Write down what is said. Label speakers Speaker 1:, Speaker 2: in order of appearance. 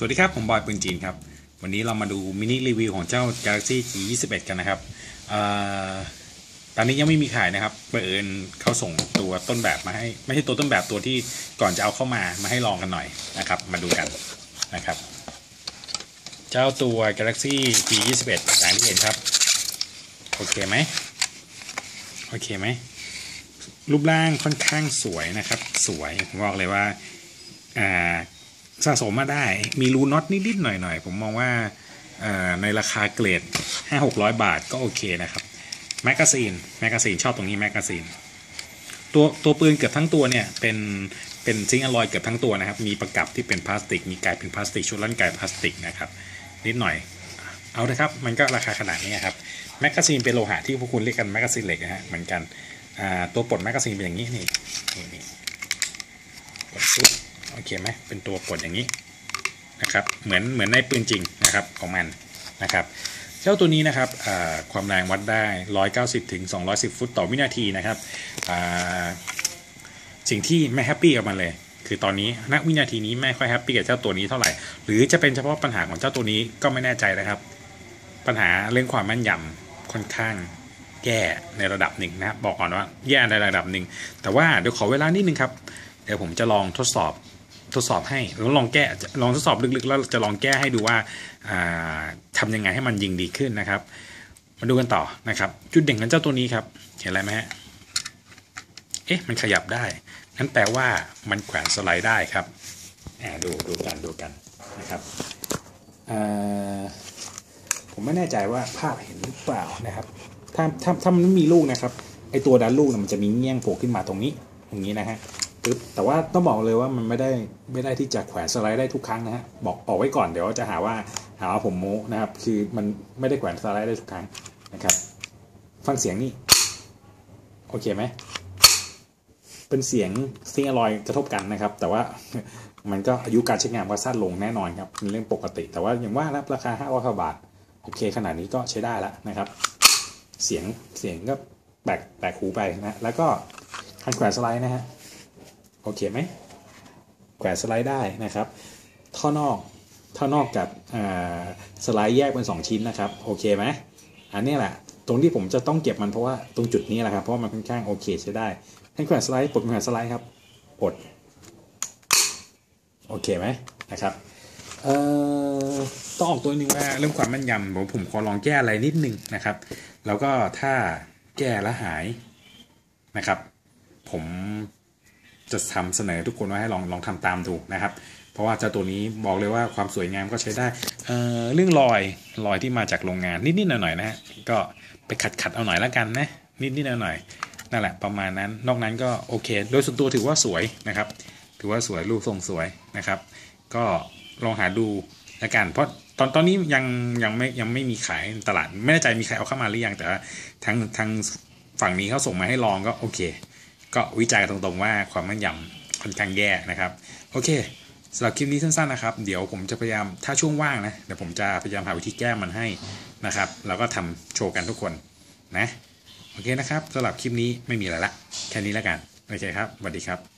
Speaker 1: สวัสดีครับผมบอยปืนจีนครับวันนี้เรามาดูมินิรีวิวของเจ้า Galaxy G21 กันนะครับตอนนี้ยังไม่มีขายนะครับเอิญเขาส่งตัวต้นแบบมาให้ไม่ใช่ตัวต้นแบบตัวที่ก่อนจะเอาเข้ามาให้ลองกันหน่อยนะครับมาดูกันนะครับเจ้าตัว Galaxy G21 อย่างที่เห็นครับโอเคไหมรูปร่างค่อนข้างสวยนะครับสวยผมบอกเลยว่าสะสมมาได้มีรูน็อตนิดๆหน่อยๆผมมองว่าในราคาเกรด 500-600 บาทก็โอเคนะครับแมกกาซีนชอบตรงนี้แมกกาซีนตัวปืนเกือบทั้งตัวเนี่ยเป็นซิงค์อลลอยเกือบทั้งตัวนะครับมีประกับที่เป็นพลาสติกมีไกเป็นพลาสติกชุดลั่นไกพลาสติกนะครับนิดหน่อยเอาเลยครับมันก็ราคาขนาดนี้ครับแมกกาซีนเป็นโลหะที่พวกคุณเรียกกันแมกกาซีนเหล็กนะฮะเหมือนกันตัวปลดแมกกาซีนเป็นอย่างนี้นี่ปลดซุปโอเคไหมเป็นตัวปลดอย่างนี้นะครับเหมือนในปืนจริงนะครับของมันนะครับเจ้าตัวนี้นะครับความแรงวัดได้190 ถึง 210 ฟุตต่อวินาทีนะครับสิ่งที่ไม่แฮปปี้กับมันเลยคือตอนนี้ณวินาทีนี้ไม่ค่อยแฮปปี้กับเจ้าตัวนี้เท่าไหร่หรือจะเป็นเฉพาะปัญหาของเจ้าตัวนี้ก็ไม่แน่ใจนะครับปัญหาเรื่องความแม่นยำค่อนข้างแย่ในระดับหนึ่งนะครับบอกก่อนว่าแย่ในระดับหนึ่งแต่ว่าเดี๋ยวขอเวลานิดนึงครับเดี๋ยวผมจะลองทดสอบให้แล้วลองทดสอบลึกๆแล้วจะลองแก้ให้ดูว่าทำยังไงให้มันยิงดีขึ้นนะครับมาดูกันต่อนะครับจุดเด่นของเจ้าตัวนี้ครับเห็นอะไรไหมฮะมันขยับได้นั่นแปลว่ามันแขวนสไลด์ได้ครับดูกันนะครับผมไม่แน่ใจว่าภาพเห็นหรือเปล่านะครับถ้ามันไม่มีลูกนะครับไอตัวดันลูกมันจะมีเงี้ยงโผล่ขึ้นมาตรงนี้อย่างนี้นะฮะแต่ว่าต้องบอกเลยว่ามันไม่ได้ที่จะแขวนสไลด์ได้ทุกครั้งนะฮะบอกไว้ก่อนเดี๋ยวจะหาว่าผมโม้นะครับคือมันไม่ได้แขวนสไลด์ได้ทุกครั้งนะครับฟังเสียงนี่โอเคไหมเป็นเสียงซิงค์อลลอยกระทบกันนะครับแต่ว่ามันก็อายุการใช้งานก็สั้นลงแน่นอนครับเป็นเรื่องปกติแต่ว่าอย่างว่าราคา500 บาทโอเคขนาดนี้ก็ใช้ได้แล้วนะครับเสียงก็แปลกหูไปนะแล้วก็การแขวนสไลด์นะฮะโอเคไหมแขวนสไลด์ได้นะครับท่อนอกกับสไลด์แยกเป็น2ชิ้นนะครับโอเคไหมอันนี้แหละตรงที่ผมจะต้องเก็บมันเพราะว่าตรงจุดนี้แหละครับเพราะมันค่อนข้างโอเคใช้ได้ให้แขวนสไลด์ปลดแขวนสไลด์ครับปลดโอเคไหมนะครับต้องออกตัวนึงว่าเรื่องความแม่นยำผมขอลองแก้อะไรนิดนึงนะครับแล้วก็ถ้าแก้แล้วหายนะครับผมจะทำเสนอทุกคนว่าให้ลองทำตามดูนะครับเพราะว่าเจ้าตัวนี้บอกเลยว่าความสวยงามก็ใช้ได้เรื่องรอยที่มาจากโรงงานนิดๆหน่อยๆนะฮะก็ไปขัดเอาหน่อยแล้วกันนะนิดๆหน่อยๆนั่นแหละประมาณนั้นนอกนั้นก็โอเคโดยส่วนตัวถือว่าสวยนะครับถือว่าสวยรูปทรงสวยนะครับก็ลองหาดูแล้วกันเพราะตอนนี้ยังไม่มีขายตลาดไม่แน่ใจมีใครเอาเข้ามาหรือยังแต่ว่าทางฝั่งนี้เขาส่งมาให้ลองก็โอเคก็วิจัยตรงๆว่าความแม่นยำค่อนข้างแย่นะครับโอเคสำหรับคลิปนี้สั้นๆนะครับเดี๋ยวผมจะพยายามถ้าช่วงว่างนะเดี๋ยวผมจะพยายามหาวิธีแก้มันให้นะครับแล้วก็ทำโชว์กันทุกคนนะโอเคนะครับสำหรับคลิปนี้ไม่มีอะไรละแค่นี้แล้วกันโอเคครับสวัสดีครับ